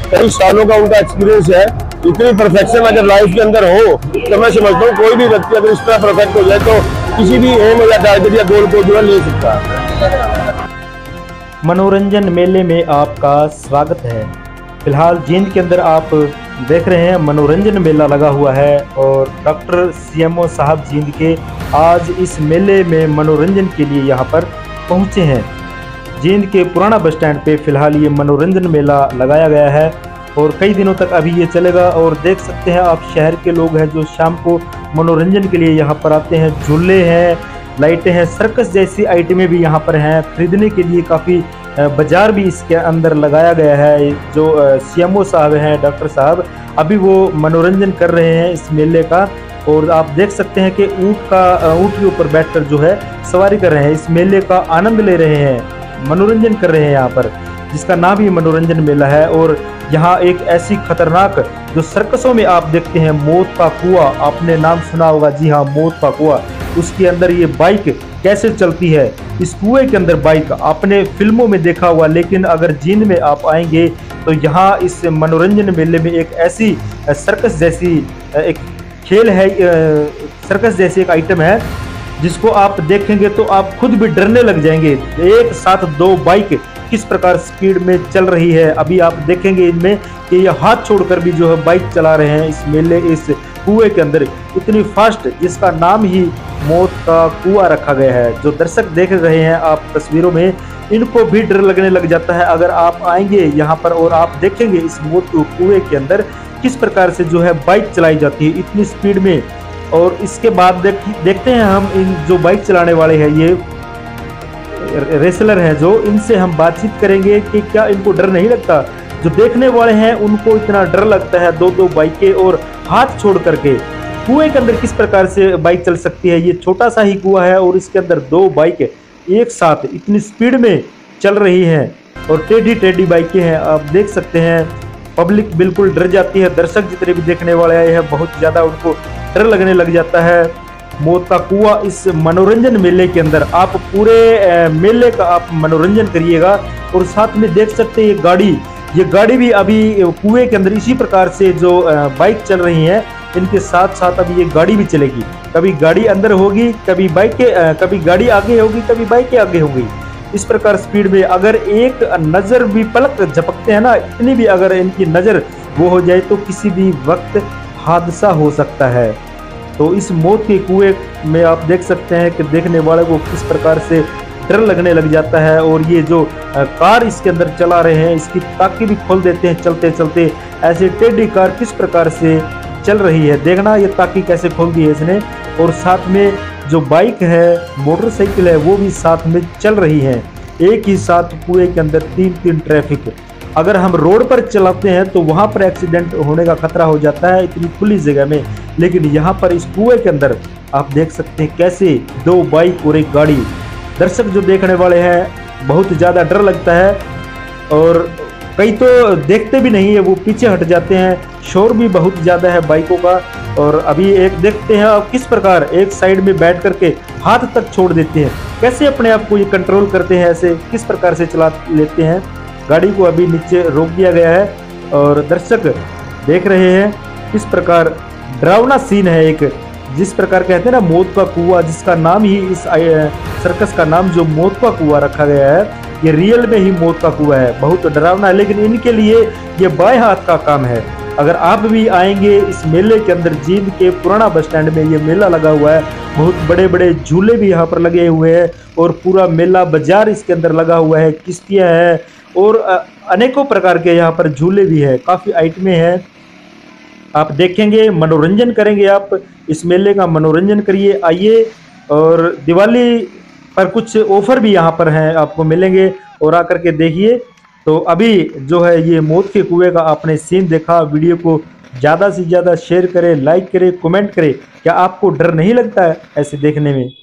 कई सालों का उनका एक्सपीरियंस है। इतनी परफेक्शन अगर लाइफ के अंदर हो तो मैं समझता हूँ कोई भी व्यक्ति अगर इस तरह परफेक्ट हो जाए तो किसी भी एम या टारगेट या गोल को जो है ले सकता है। मनोरंजन मेले में आपका स्वागत है। फिलहाल जींद के अंदर आप देख रहे हैं मनोरंजन मेला लगा हुआ है और डॉक्टर सीएमओ साहब जींद के आज इस मेले में मनोरंजन के लिए यहाँ पर पहुँचे हैं। जींद के पुराना बस स्टैंड पे फिलहाल ये मनोरंजन मेला लगाया गया है और कई दिनों तक अभी ये चलेगा। और देख सकते हैं आप, शहर के लोग हैं जो शाम को मनोरंजन के लिए यहाँ पर आते हैं। झूले हैं, लाइटें हैं, सर्कस जैसी आइटमें भी यहाँ पर हैं। खरीदने के लिए काफ़ी बाजार भी इसके अंदर लगाया गया है। जो सीएमओ साहब हैं, डॉक्टर साहब, अभी वो मनोरंजन कर रहे हैं इस मेले का। और आप देख सकते हैं कि ऊँट के ऊपर बैठकर जो है सवारी कर रहे हैं, इस मेले का आनंद ले रहे हैं, मनोरंजन कर रहे हैं यहाँ पर, जिसका नाम ही मनोरंजन मेला है। और यहाँ एक ऐसी खतरनाक, जो सर्कसों में आप देखते हैं, मौत का कुआं, आपने नाम सुना होगा, जी हाँ, मौत का कुआं, उसके अंदर ये बाइक कैसे चलती है, इस कुएं के अंदर बाइक आपने फिल्मों में देखा हुआ। लेकिन अगर जींद में आप आएंगे तो यहाँ इस मनोरंजन मेले में एक ऐसी सर्कस जैसी एक खेल है, सर्कस जैसी एक आइटम है जिसको आप देखेंगे तो आप खुद भी डरने लग जाएंगे। एक साथ दो बाइक किस प्रकार स्पीड में चल रही है, अभी आप देखेंगे इनमें कि ये हाथ छोड़कर भी जो है बाइक चला रहे हैं इस मेले, इस कुएं के अंदर इतनी फास्ट, जिसका नाम ही मौत का कुआं रखा गया है। जो दर्शक देख रहे हैं आप तस्वीरों में, इनको भी डर लगने लग जाता है अगर आप आएंगे यहाँ पर और आप देखेंगे इस मौत के कुएं के अंदर किस प्रकार से जो है बाइक चलाई जाती है इतनी स्पीड में। और इसके बाद देखते हैं हम इन जो बाइक चलाने वाले हैं, ये रेसलर हैं, जो इनसे हम बातचीत करेंगे कि क्या इनको डर नहीं लगता। जो देखने वाले हैं उनको इतना डर लगता है, दो दो बाइकें और हाथ छोड़ करके कुएं के अंदर किस प्रकार से बाइक चल सकती है। ये छोटा सा ही कुआं है और इसके अंदर दो बाइक एक साथ इतनी स्पीड में चल रही हैं और टेढ़ी टेढ़ी बाइकें हैं। आप देख सकते हैं पब्लिक बिल्कुल डर जाती है। दर्शक जितने भी देखने वाले आए हैं बहुत ज़्यादा उनको डर लगने लग जाता है। मौत का कुआं इस मनोरंजन मेले के अंदर आप पूरे मेले का आप मनोरंजन करिएगा। और साथ में देख सकते हैं ये गाड़ी भी अभी कुएं के अंदर इसी प्रकार से जो बाइक चल रही हैं, इनके साथ साथ अभी ये गाड़ी भी चलेगी। कभी गाड़ी अंदर होगी, कभी गाड़ी आगे होगी, कभी बाइकें आगे होगी। इस प्रकार स्पीड में अगर एक नज़र भी पलक झपकते हैं ना, इतनी भी अगर इनकी नज़र वो हो जाए तो किसी भी वक्त हादसा हो सकता है। तो इस मौत के कुएं में आप देख सकते हैं कि देखने वाले को किस प्रकार से डर लगने लग जाता है। और ये जो कार इसके अंदर चला रहे हैं, इसकी ताकी भी खोल देते हैं चलते चलते। ऐसे टेढ़ी कार किस प्रकार से चल रही है, देखना ये ताकी कैसे खोल दी है इसने। और साथ में जो बाइक है, मोटरसाइकिल है, वो भी साथ में चल रही है। एक ही साथ कुएं के अंदर तीन ट्रैफिक। अगर हम रोड पर चलाते हैं तो वहाँ पर एक्सीडेंट होने का खतरा हो जाता है इतनी खुली जगह में। लेकिन यहाँ पर इस कुएं के अंदर आप देख सकते हैं कैसे दो बाइक और एक गाड़ी। दर्शक जो देखने वाले हैं बहुत ज़्यादा डर लगता है और कई तो देखते भी नहीं है, वो पीछे हट जाते हैं। शोर भी बहुत ज़्यादा है बाइकों का। और अभी एक देखते हैं आप किस प्रकार एक साइड में बैठ करके हाथ तक छोड़ देते हैं, कैसे अपने आप को ये कंट्रोल करते हैं, ऐसे किस प्रकार से चला लेते हैं। गाड़ी को अभी नीचे रोक दिया गया है और दर्शक देख रहे हैं किस प्रकार डरावना सीन है। एक जिस प्रकार कहते हैं ना मौत का कुआं, जिसका नाम ही इस सर्कस का नाम जो मौत का कुआं रखा गया है, ये रियल में ही मौत का कुआं है। बहुत डरावना है, लेकिन इनके लिए ये बाएं हाथ का काम है। अगर आप भी आएंगे इस मेले के अंदर, जींद के पुराना बस स्टैंड में ये मेला लगा हुआ है, बहुत बड़े बड़े झूले भी यहाँ पर लगे हुए हैं और पूरा मेला बाजार इसके अंदर लगा हुआ है। किश्तियाँ हैं और अनेकों प्रकार के यहाँ पर झूले भी है, काफ़ी आइटमें हैं। आप देखेंगे, मनोरंजन करेंगे, आप इस मेले का मनोरंजन करिए, आइए। और दिवाली पर कुछ ऑफर भी यहाँ पर हैं, आपको मिलेंगे और आकर के देखिए। तो अभी जो है ये मौत के कुएं का आपने सीन देखा। वीडियो को ज़्यादा से ज़्यादा शेयर करें, लाइक करें, कमेंट करें। क्या आपको डर नहीं लगता है ऐसे देखने में?